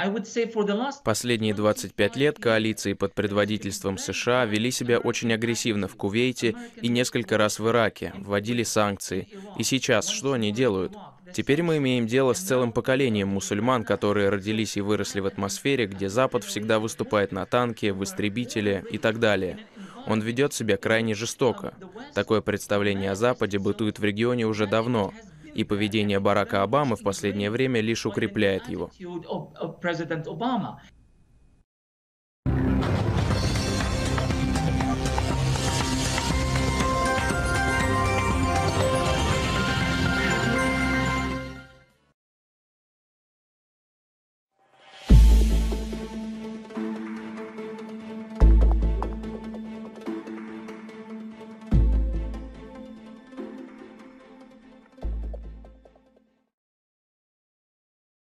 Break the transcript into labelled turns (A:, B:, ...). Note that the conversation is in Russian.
A: Последние 25 лет коалиции под предводительством США вели себя очень агрессивно в Кувейте и несколько раз в Ираке, вводили санкции. И сейчас что они делают? Теперь мы имеем дело с целым поколением мусульман, которые родились и выросли в атмосфере, где Запад всегда выступает на танке, в истребителе и так далее. Он ведет себя крайне жестоко. Такое представление о Западе бытует в регионе уже давно, и поведение Барака Обамы в последнее время лишь укрепляет его.